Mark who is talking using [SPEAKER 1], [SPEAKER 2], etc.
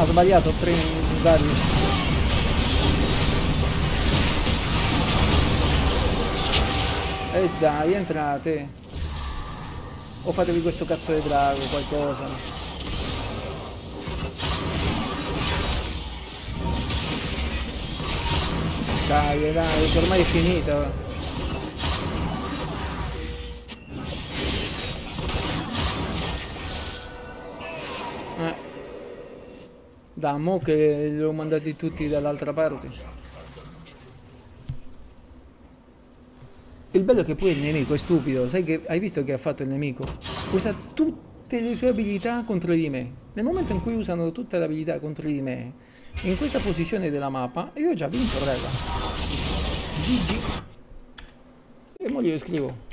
[SPEAKER 1] Ha sbagliato Darius. E dai, entrate. O fatevi questo cazzo di drago, qualcosa. Dai, che ormai è finita. Da mo che li ho mandati tutti dall'altra parte. Il bello è che poi il nemico è stupido. Sai che hai visto che ha fatto il nemico? Usa tutte le sue abilità contro di me. Nel momento in cui usano tutte le abilità contro di me, in questa posizione della mappa, io ho già vinto, raga. GG. E mo glielo scrivo.